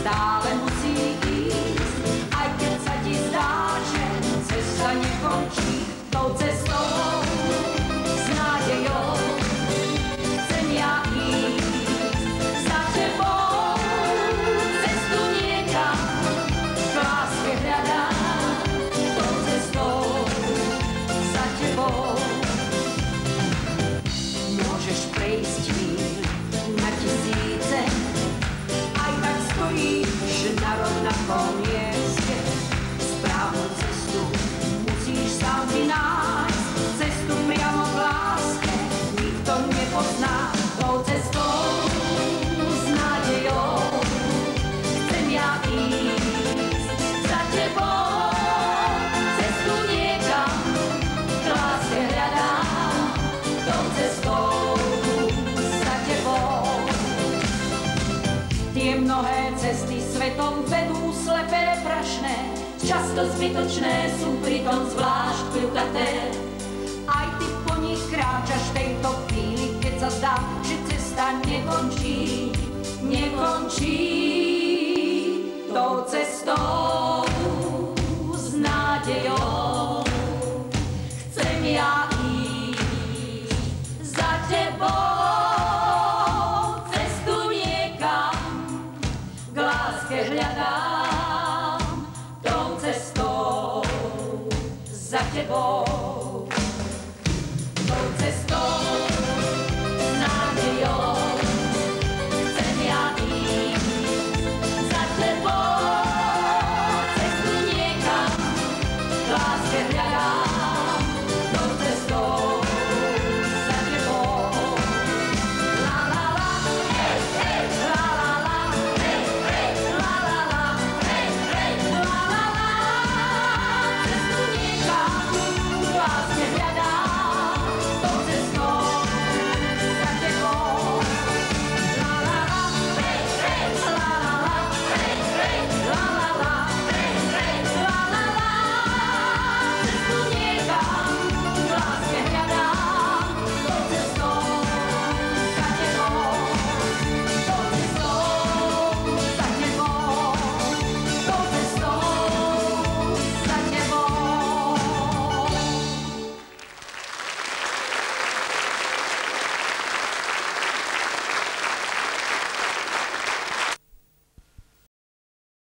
stále musí ísť, aj keď sa ti zdá, že cesta nekončí. Tou cestou s nádejou chcem ja ísť za tebou. Cestu niekam k láske hľadám, tou cestou za tebou. Môžeš prejsť míľ na tisíce, aj tak stojíš na rovnakom mieste. Správnu cestu musíš sám vynájsť, cestu priamo k láske nikto nepozná. Tou cestou s nádejou chcem ja ísť za tebou. Cestu niekam k láske hľadám, tou cestou za tebou. Tie mnohé cesty svetom vedú slepé, prašné, často zbytočné, sú pritom zvlášť kľukaté. Aj ty po nich kráčaš v tejto chvíli, keď sa zdá, že cesta nekončí, nekončí. Tou cestou s nádejou chcem ja ísť za tebou. Cestu niekam k láske hľadám, tou cestou za tebou.